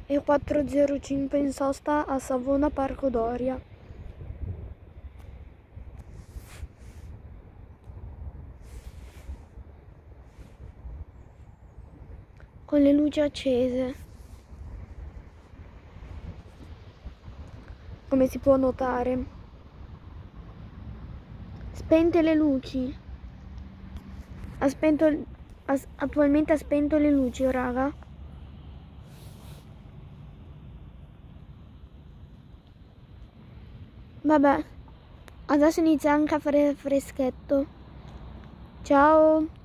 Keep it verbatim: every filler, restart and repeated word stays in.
e quattro zero cinque in sosta a Savona Parco Doria. Con le luci accese, come si può notare. Spente le luci. Ha spento, ha, attualmente ha spento le luci, raga. Vabbè, adesso inizia anche a fare freschetto. Ciao.